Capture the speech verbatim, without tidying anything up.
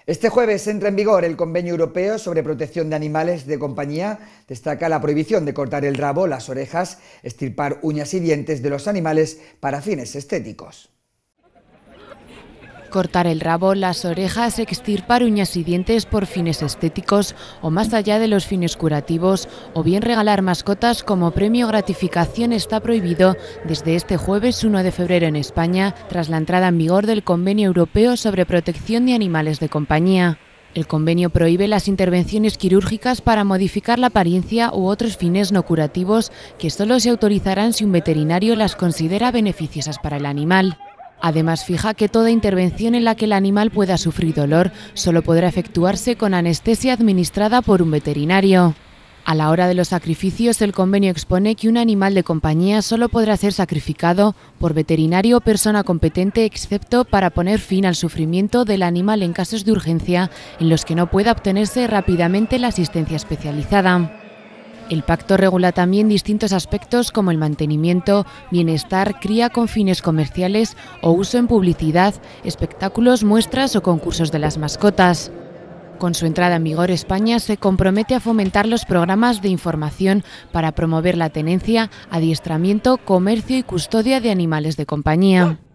Este jueves entra en vigor el Convenio Europeo sobre Protección de Animales de Compañía. Destaca la prohibición de cortar el rabo, las orejas, extirpar uñas y dientes de los animales para fines estéticos. Cortar el rabo, las orejas, extirpar uñas y dientes por fines estéticos o más allá de los fines curativos, o bien regalar mascotas como premio o gratificación está prohibido desde este jueves uno de febrero en España, tras la entrada en vigor del Convenio Europeo sobre Protección de Animales de Compañía. El convenio prohíbe las intervenciones quirúrgicas para modificar la apariencia u otros fines no curativos que solo se autorizarán si un veterinario las considera beneficiosas para el animal. Además, fija que toda intervención en la que el animal pueda sufrir dolor solo podrá efectuarse con anestesia administrada por un veterinario. A la hora de los sacrificios, el convenio expone que un animal de compañía solo podrá ser sacrificado por veterinario o persona competente, excepto para poner fin al sufrimiento del animal en casos de urgencia en los que no pueda obtenerse rápidamente la asistencia especializada. El pacto regula también distintos aspectos como el mantenimiento, bienestar, cría con fines comerciales o uso en publicidad, espectáculos, muestras o concursos de las mascotas. Con su entrada en vigor, España se compromete a fomentar los programas de información para promover la tenencia, adiestramiento, comercio y custodia de animales de compañía.